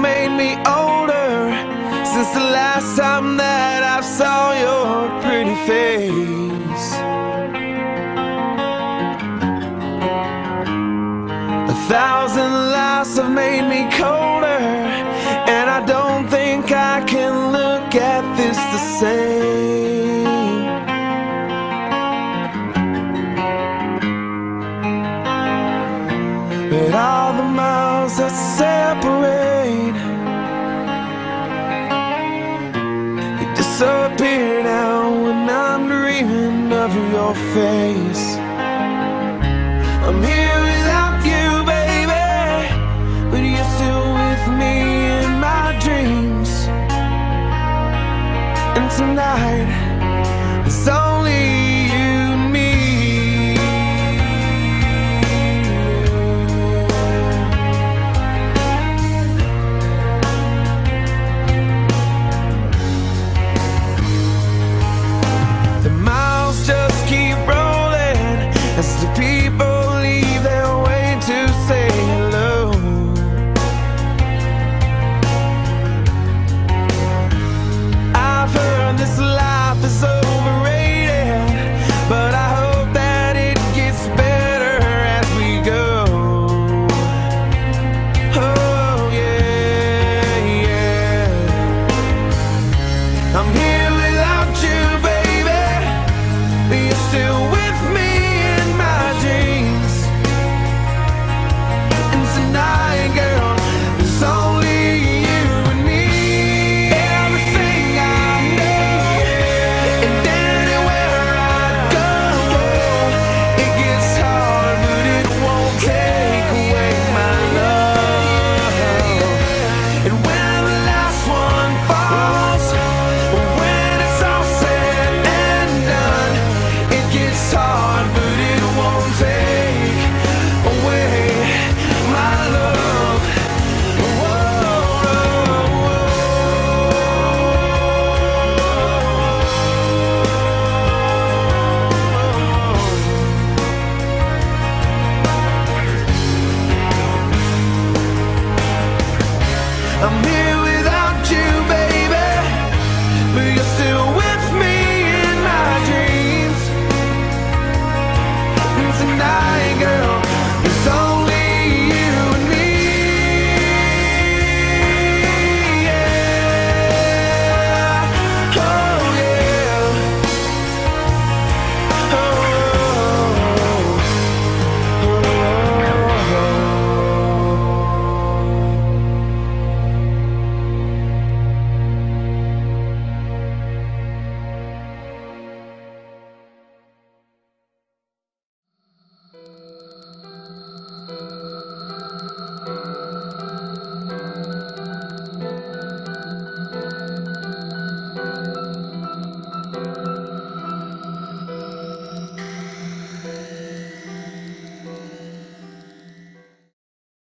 made me older since the last time that I saw your pretty face. 1,000 lies have made me colder, and I don't think I can look at this the same. But all the miles that separate, you disappear now when I'm dreaming of your face. I'm here without you, baby, but you're still with me in my dreams. And tonight, it's only you and me. The miles just keep rolling as the people leave their way to say hello. I've heard this life is overrated, but I hope that it gets better as we go. Oh yeah, yeah. I'm here without you, baby, but you're still with me in my dreams. And tonight, girl, it's only you and me. Everything I know, and anywhere I go, it gets hard, but it won't take away my love. And when the last one falls, when it's all said and done, it gets hard, but it won't take away my love. I'm here